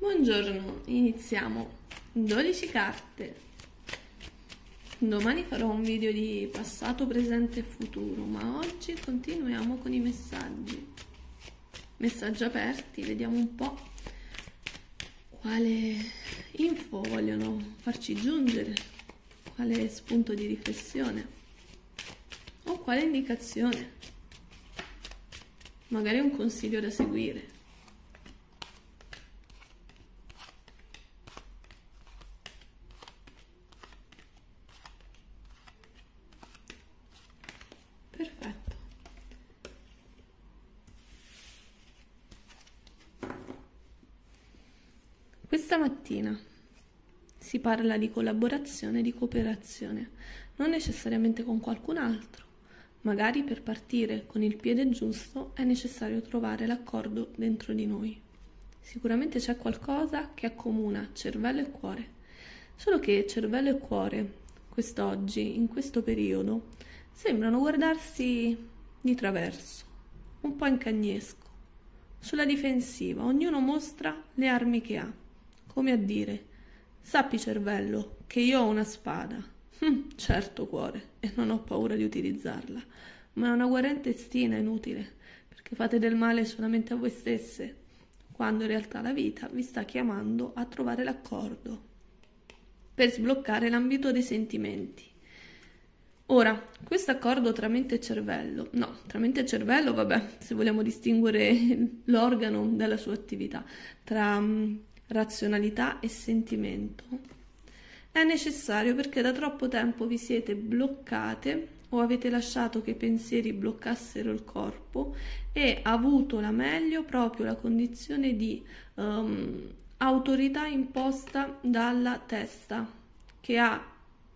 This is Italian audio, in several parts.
Buongiorno, iniziamo 12 carte. Domani farò un video di passato, presente e futuro, ma oggi continuiamo con i messaggi. Messaggi aperti, vediamo un po' quale info vogliono farci giungere, quale spunto di riflessione o quale indicazione, magari un consiglio da seguire. Perfetto. Questa mattina si parla di collaborazione e di cooperazione, non necessariamente con qualcun altro. Magari per partire con il piede giusto è necessario trovare l'accordo dentro di noi. Sicuramente c'è qualcosa che accomuna cervello e cuore, solo che cervello e cuore, quest'oggi, in questo periodo, sembrano guardarsi di traverso, un po' in cagnesco, sulla difensiva. Ognuno mostra le armi che ha, come a dire: sappi cervello che io ho una spada. Certo cuore, e non ho paura di utilizzarla, ma è una guerra intestina inutile, perché fate del male solamente a voi stesse, quando in realtà la vita vi sta chiamando a trovare l'accordo per sbloccare l'ambito dei sentimenti. Ora, questo accordo tra mente e cervello, no, tra mente e cervello, vabbè, se vogliamo distinguere l'organo dalla sua attività, tra razionalità e sentimento, è necessario perché da troppo tempo vi siete bloccate o avete lasciato che i pensieri bloccassero il corpo e ha avuto la meglio proprio la condizione di autorità imposta dalla testa, che ha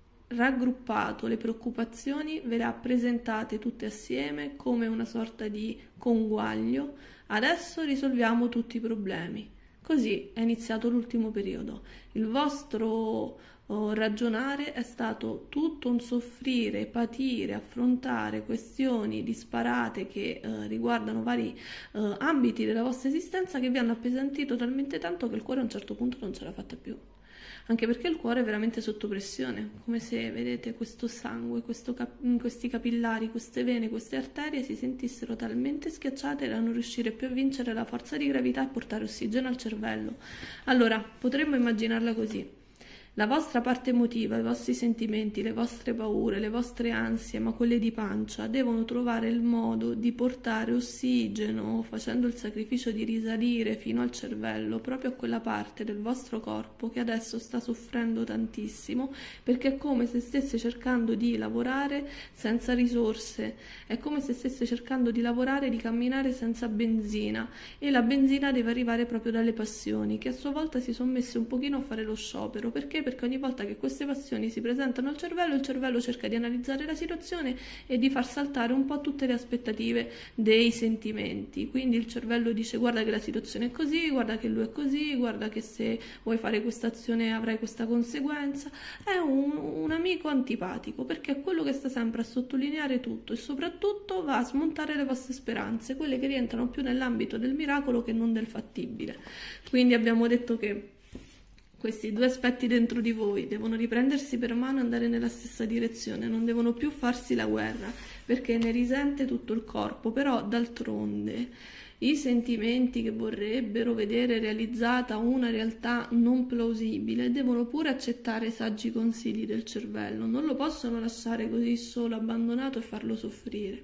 raggruppato le preoccupazioni, ve le ha presentate tutte assieme come una sorta di conguaglio. Adesso risolviamo tutti i problemi. Così è iniziato l'ultimo periodo. Il vostro ragionare è stato tutto un soffrire, patire, affrontare questioni disparate che riguardano vari ambiti della vostra esistenza, che vi hanno appesantito talmente tanto che il cuore a un certo punto non ce l'ha fatta più. Anche perché il cuore è veramente sotto pressione, come se, vedete, questo sangue, questi capillari, queste vene, queste arterie si sentissero talmente schiacciate da non riuscire più a vincere la forza di gravità e portare ossigeno al cervello. Allora, potremmo immaginarla così. La vostra parte emotiva, i vostri sentimenti, le vostre paure, le vostre ansie, ma quelle di pancia, devono trovare il modo di portare ossigeno, facendo il sacrificio di risalire fino al cervello, proprio a quella parte del vostro corpo che adesso sta soffrendo tantissimo, perché è come se stesse cercando di lavorare senza risorse, è come se stesse cercando di lavorare, di camminare senza benzina, e la benzina deve arrivare proprio dalle passioni, che a sua volta si sono messe un pochino a fare lo sciopero. Perché? Perché ogni volta che queste passioni si presentano al cervello, il cervello cerca di analizzare la situazione e di far saltare un po' tutte le aspettative dei sentimenti. Quindi il cervello dice: guarda che la situazione è così, guarda che lui è così, guarda che se vuoi fare questa azione avrai questa conseguenza. È un amico antipatico, perché è quello che sta sempre a sottolineare tutto e soprattutto va a smontare le vostre speranze, quelle che rientrano più nell'ambito del miracolo che non del fattibile. Quindi abbiamo detto che questi due aspetti dentro di voi devono riprendersi per mano e andare nella stessa direzione, non devono più farsi la guerra, perché ne risente tutto il corpo. Però d'altronde i sentimenti che vorrebbero vedere realizzata una realtà non plausibile devono pure accettare i saggi consigli del cervello, non lo possono lasciare così solo, abbandonato, e farlo soffrire,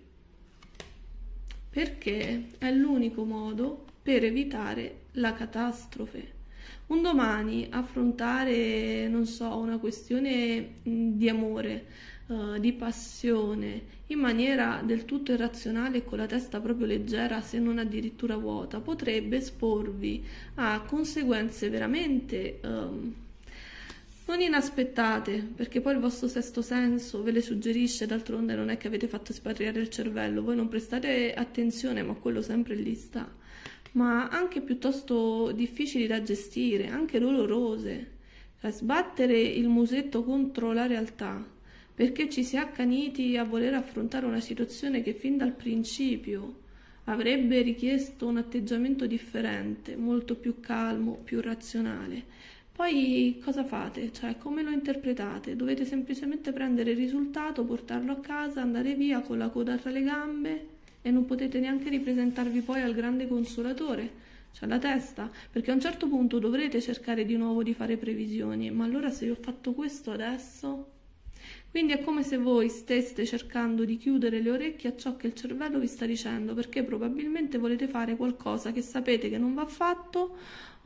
perché è l'unico modo per evitare la catastrofe. Un domani affrontare, non so, una questione di amore, di passione, in maniera del tutto irrazionale e con la testa proprio leggera, se non addirittura vuota, potrebbe esporvi a conseguenze veramente non inaspettate, perché poi il vostro sesto senso ve le suggerisce. D'altronde non è che avete fatto espatriare il cervello, voi non prestate attenzione, ma quello sempre lì sta. Ma anche piuttosto difficili da gestire, anche dolorose. Cioè, sbattere il musetto contro la realtà, perché ci si è accaniti a voler affrontare una situazione che fin dal principio avrebbe richiesto un atteggiamento differente, molto più calmo, più razionale. Poi cosa fate? Cioè, come lo interpretate? Dovete semplicemente prendere il risultato, portarlo a casa, andare via con la coda tra le gambe e non potete neanche ripresentarvi poi al grande consolatore, cioè la testa, perché a un certo punto dovrete cercare di nuovo di fare previsioni, ma allora se io ho fatto questo adesso... Quindi è come se voi steste cercando di chiudere le orecchie a ciò che il cervello vi sta dicendo, perché probabilmente volete fare qualcosa che sapete che non va fatto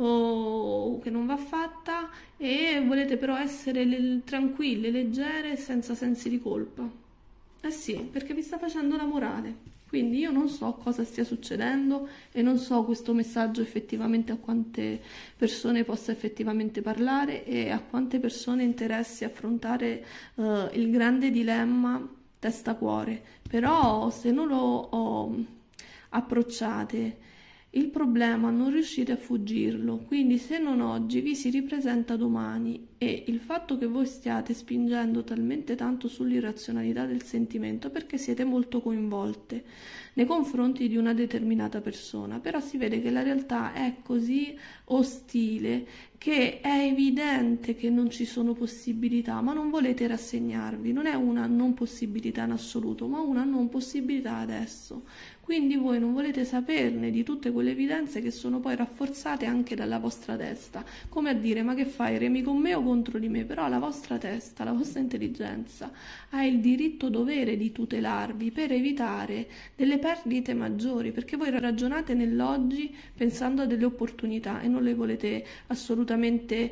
o che non va fatta e volete però essere tranquille, leggere, senza sensi di colpa. Eh sì, perché vi sta facendo la morale. Quindi io non so cosa stia succedendo e non so questo messaggio effettivamente a quante persone possa effettivamente parlare e a quante persone interessi affrontare il grande dilemma testa-cuore. Però se non lo approcciate, il problema non riuscite a fuggirlo, quindi se non oggi vi si ripresenta domani e il fatto che voi stiate spingendo talmente tanto sull'irrazionalità del sentimento è perché siete molto coinvolte nei confronti di una determinata persona, però si vede che la realtà è così ostile che è evidente che non ci sono possibilità, ma non volete rassegnarvi, non è una non possibilità in assoluto, ma una non possibilità adesso. Quindi voi non volete saperne di tutte quelle evidenze che sono poi rafforzate anche dalla vostra testa, come a dire ma che fai, remi con me o contro di me? Però la vostra testa, la vostra intelligenza ha il diritto dovere di tutelarvi per evitare delle perdite maggiori, perché voi ragionate nell'oggi pensando a delle opportunità e non le volete assolutamente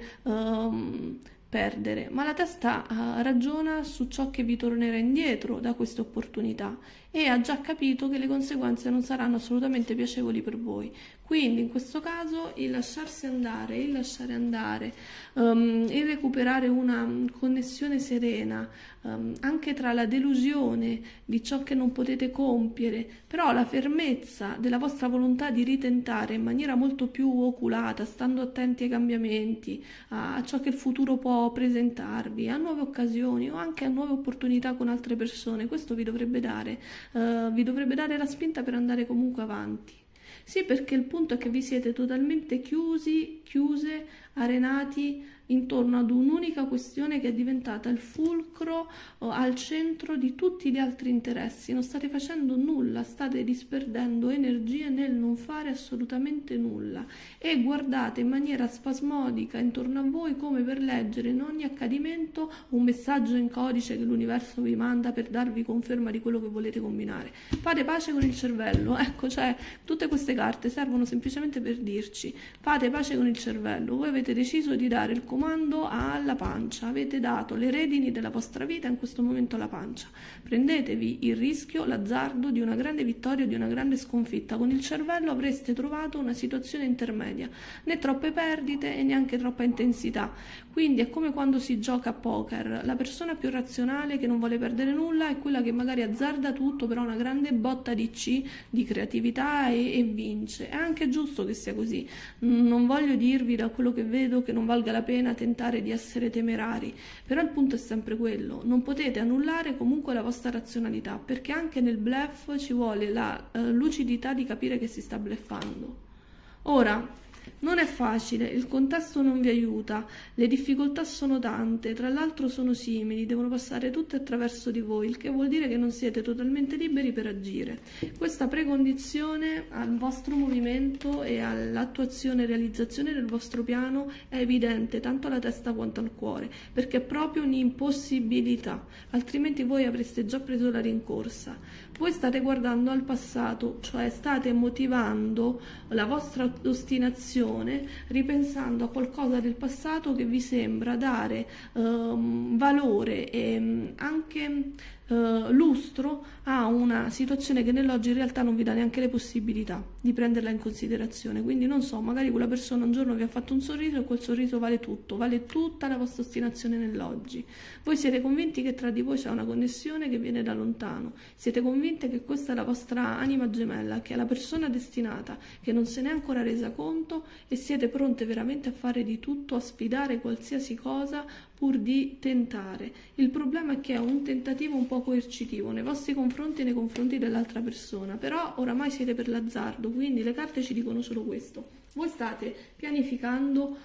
perdere, ma la testa ragiona su ciò che vi tornerà indietro da queste opportunità e ha già capito che le conseguenze non saranno assolutamente piacevoli per voi. Quindi in questo caso il lasciarsi andare, il lasciare andare, il recuperare una connessione serena, anche tra la delusione di ciò che non potete compiere, però la fermezza della vostra volontà di ritentare in maniera molto più oculata, stando attenti ai cambiamenti, a ciò che il futuro può presentarvi, a nuove occasioni o anche a nuove opportunità con altre persone, questo vi dovrebbe dare la spinta per andare comunque avanti. Sì, perché il punto è che vi siete totalmente chiuse, arenati intorno ad un'unica questione che è diventata il fulcro al centro di tutti gli altri interessi. Non state facendo nulla, state disperdendo energie nel non fare assolutamente nulla e guardate in maniera spasmodica intorno a voi come per leggere in ogni accadimento un messaggio in codice che l'universo vi manda per darvi conferma di quello che volete combinare. Fate pace con il cervello, ecco, cioè tutte queste carte servono semplicemente per dirci fate pace con il cervello. Voi avete deciso di dare il comando alla pancia, avete dato le redini della vostra vita in questo momento alla pancia. Prendetevi il rischio, l'azzardo di una grande vittoria o di una grande sconfitta. Con il cervello avreste trovato una situazione intermedia, né troppe perdite e neanche troppa intensità. Quindi è come quando si gioca a poker, la persona più razionale che non vuole perdere nulla è quella che magari azzarda tutto, però ha una grande botta di C, di creatività e vince. È anche giusto che sia così. Non voglio dirvi da quello che vedo che non valga la pena tentare di essere temerari, però il punto è sempre quello, non potete annullare comunque la vostra razionalità, perché anche nel bluff ci vuole la lucidità di capire che si sta bluffando. Ora, non è facile, il contesto non vi aiuta, le difficoltà sono tante, tra l'altro sono simili, devono passare tutte attraverso di voi, il che vuol dire che non siete totalmente liberi per agire. Questa precondizione al vostro movimento e all'attuazione e realizzazione del vostro piano è evidente tanto alla testa quanto al cuore, perché è proprio un'impossibilità, altrimenti voi avreste già preso la rincorsa. Voi state guardando al passato, cioè state motivando la vostra ostinazione ripensando a qualcosa del passato che vi sembra dare valore e anche lustro a una situazione che nell'oggi in realtà non vi dà neanche le possibilità di prenderla in considerazione. Quindi non so, magari quella persona un giorno vi ha fatto un sorriso e quel sorriso vale tutto, vale tutta la vostra ostinazione nell'oggi. Voi siete convinti che tra di voi c'è una connessione che viene da lontano, siete convinti che questa è la vostra anima gemella, che è la persona destinata, che non se n'è ancora resa conto, e siete pronte veramente a fare di tutto, a sfidare qualsiasi cosa pur di tentare. Il problema è che è un tentativo un po' coercitivo nei vostri confronti e nei confronti dell'altra persona, però oramai siete per l'azzardo, quindi le carte ci dicono solo questo. Voi state pianificando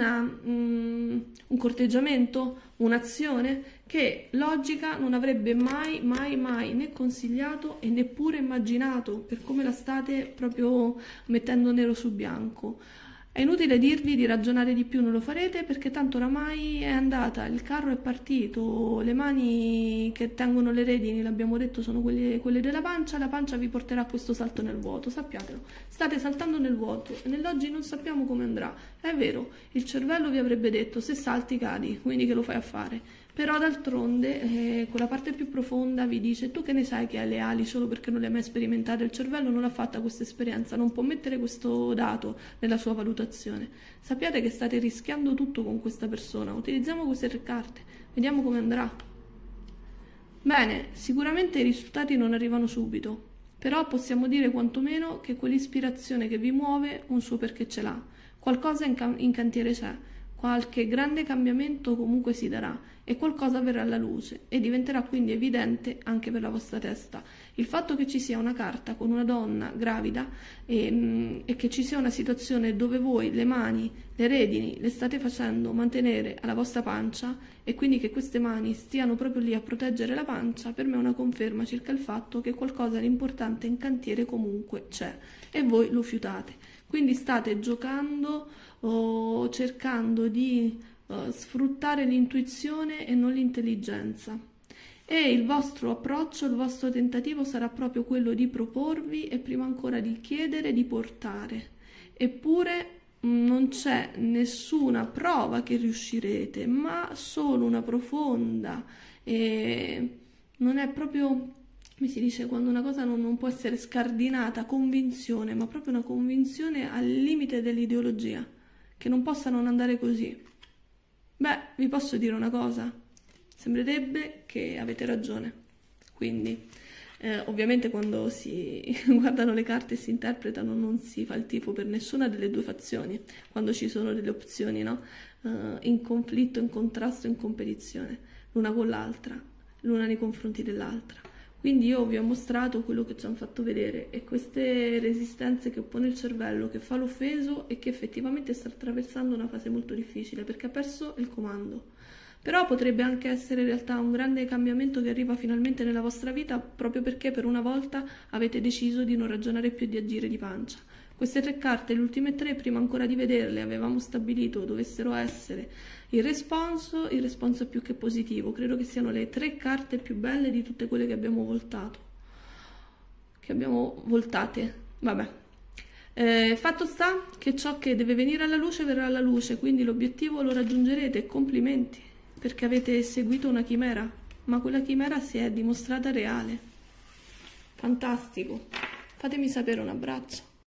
un corteggiamento, un'azione che logica non avrebbe mai né consigliato e neppure immaginato, per come la state proprio mettendo nero su bianco. È inutile dirvi di ragionare di più, non lo farete perché tanto oramai è andata, il carro è partito, le mani che tengono le redini, l'abbiamo detto, sono quelle della pancia, la pancia vi porterà a questo salto nel vuoto, sappiatelo, state saltando nel vuoto e nell'oggi non sappiamo come andrà, è vero, il cervello vi avrebbe detto se salti cadi, quindi che lo fai a fare? Però d'altronde quella parte più profonda vi dice tu che ne sai che hai le ali solo perché non le hai mai sperimentate, il cervello non l'ha fatta questa esperienza, non può mettere questo dato nella sua valutazione. Sappiate che state rischiando tutto con questa persona, utilizziamo queste 3 carte, vediamo come andrà. Bene, sicuramente i risultati non arrivano subito, però possiamo dire quantomeno che quell'ispirazione che vi muove un suo perché ce l'ha, qualcosa in cantiere c'è. Qualche grande cambiamento comunque si darà e qualcosa verrà alla luce e diventerà quindi evidente anche per la vostra testa. Il fatto che ci sia una carta con una donna gravida e che ci sia una situazione dove voi le mani, le redini le state facendo mantenere alla vostra pancia e quindi che queste mani stiano proprio lì a proteggere la pancia, per me è una conferma circa il fatto che qualcosa di importante in cantiere comunque c'è e voi lo fiutate. Quindi state giocando o cercando di sfruttare l'intuizione e non l'intelligenza. E il vostro approccio, il vostro tentativo sarà proprio quello di proporvi e prima ancora di chiedere, di portare. Eppure non c'è nessuna prova che riuscirete, ma solo una profonda e non è proprio... Mi si dice quando una cosa non può essere scardinata, convinzione, ma proprio una convinzione al limite dell'ideologia, che non possa non andare così. Beh, vi posso dire una cosa, sembrerebbe che avete ragione. Quindi, ovviamente quando si guardano le carte e si interpretano non si fa il tifo per nessuna delle 2 fazioni, quando ci sono delle opzioni, no? In conflitto, in contrasto, in competizione, l'una con l'altra, l'una nei confronti dell'altra. Quindi io vi ho mostrato quello che ci hanno fatto vedere e queste resistenze che oppone il cervello, che fa l'offeso e che effettivamente sta attraversando una fase molto difficile perché ha perso il comando. Però potrebbe anche essere in realtà un grande cambiamento che arriva finalmente nella vostra vita proprio perché per una volta avete deciso di non ragionare più e di agire di pancia. Queste 3 carte, le ultime 3, prima ancora di vederle, avevamo stabilito dovessero essere il responso è più che positivo. Credo che siano le 3 carte più belle di tutte quelle che abbiamo voltato. Che abbiamo voltate. Vabbè. Fatto sta che ciò che deve venire alla luce verrà alla luce, quindi l'obiettivo lo raggiungerete. Complimenti, perché avete seguito una chimera, ma quella chimera si è dimostrata reale. Fantastico. Fatemi sapere, un abbraccio.